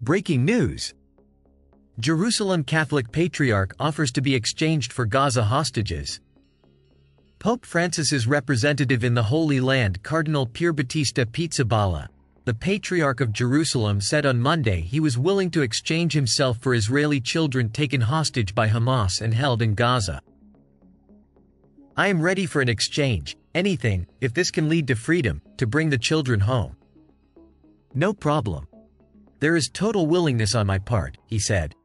Breaking news! Jerusalem Catholic Patriarch offers to be exchanged for Gaza hostages. Pope Francis's representative in the Holy Land, Cardinal Pierbattista Pizzaballa, the Patriarch of Jerusalem, said on Monday he was willing to exchange himself for Israeli children taken hostage by Hamas and held in Gaza. "I am ready for an exchange, anything, if this can lead to freedom, to bring the children home. No problem. There is total willingness on my part," he said.